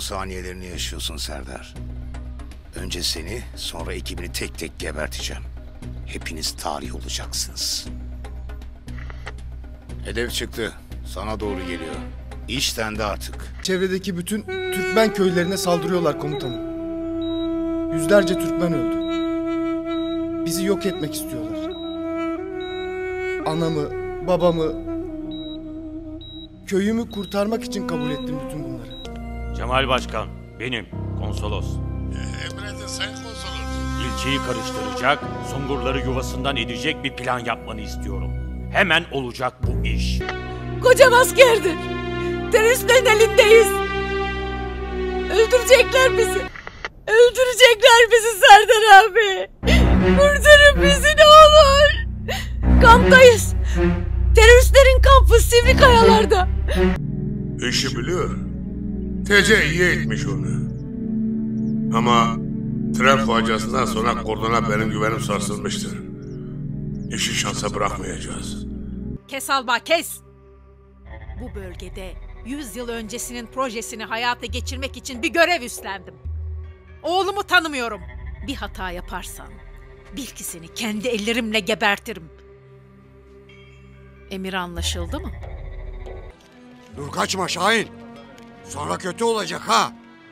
saniyelerini yaşıyorsun Serdar. Önce seni, sonra ekibini tek tek geberteceğim. Hepiniz tarih olacaksınız. Hedef çıktı. Sana doğru geliyor. İş sende artık. Çevredeki bütün Türkmen köylerine saldırıyorlar komutanım. Yüzlerce Türkmen öldü. Bizi yok etmek istiyorlar. Anamı, babamı, köyümü kurtarmak için kabul ettim bütün bunları. Cemal Başkan, benim konsolos. Emredin Sayın Konsolos. İlçeyi karıştıracak, Sungurları yuvasından edecek bir plan yapmanı istiyorum. Hemen olacak bu iş. Kocam askerdir. Teröristlerin elindeyiz. Öldürecekler bizi. Öldürecekler bizi Serdar abi. Kurtarın bizi ne olur. Kamptayız. Teröristlerin kampı Sivri Kayalar'da. İşi biliyor. TC iyi etmiş onu. Ama tren faciasından sonra kordona benim güvenim sarsılmıştır. İşi şansa bırakmayacağız. Kes Alba kes. Bu bölgede 100 yıl öncesinin projesini hayata geçirmek için bir görev üstlendim. Oğlumu tanımıyorum. Bir hata yaparsan bil ki seni kendi ellerimle gebertirim. Emir anlaşıldı mı? Dur kaçma Şahin. Sonra kötü olacak ha.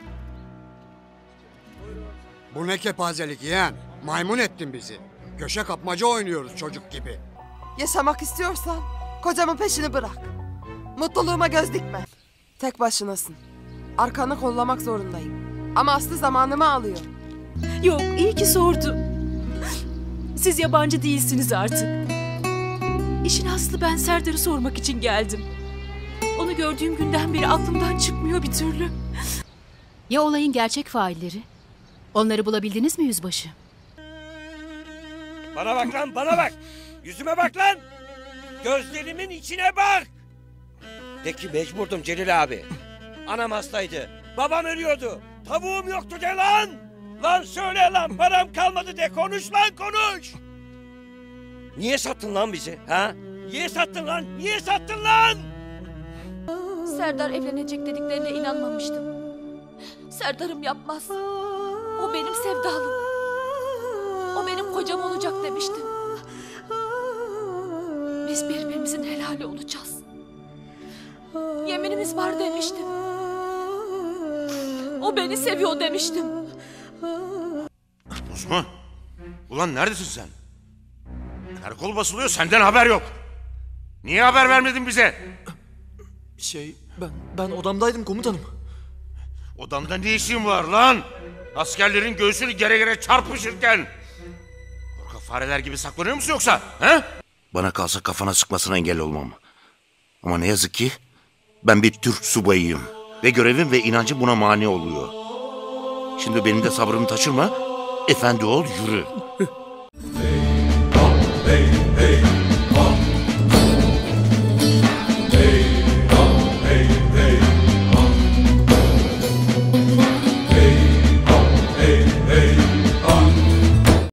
Bu ne kepazelik yeğen. Maymun ettin bizi. Köşe kapmaca oynuyoruz çocuk gibi. Yaşamak istiyorsan kocamın peşini bırak. Mutluluğuma göz dikme. Tek başınasın. Arkanı kollamak zorundayım. Ama Aslı zamanımı alıyor. Yok, iyi ki sordu. Siz yabancı değilsiniz artık. İşin aslı ben Serdar'ı sormak için geldim. Onu gördüğüm günden beri aklımdan çıkmıyor bir türlü. Ya olayın gerçek failleri? Onları bulabildiniz mi yüzbaşı? Bana bak lan, bana bak. Yüzüme bak lan. Gözlerimin içine bak. De ki mecburdum Celil abi. Anam hastaydı. Babam ölüyordu. Tavuğum yoktu de lan. Lan söyle lan, param kalmadı de, konuş lan konuş. Niye sattın lan bizi ha? Niye sattın lan? Niye sattın lan? Serdar evlenecek dediklerine inanmamıştım. Serdar'ım yapmaz. O benim sevdalım. O benim kocam olacak demiştim. Biz birbirimizin helali olacağız. Yeminimiz var demiştim. O beni seviyor demiştim. Osman, ulan neredesin sen? Karakol basılıyor, senden haber yok. Niye haber vermedin bize? Ben odamdaydım komutanım. Odamda ne işin var lan? Askerlerin göğsünü gere gere çarpışırken. Korkak fareler gibi saklanıyor musun yoksa? He? Bana kalsa kafana sıkmasına engel olmam. Ama ne yazık ki ben bir Türk subayıyım. Ve görevim ve inancım buna mani oluyor. Şimdi benim de sabrımı taşırma. Efendi ol, yürü.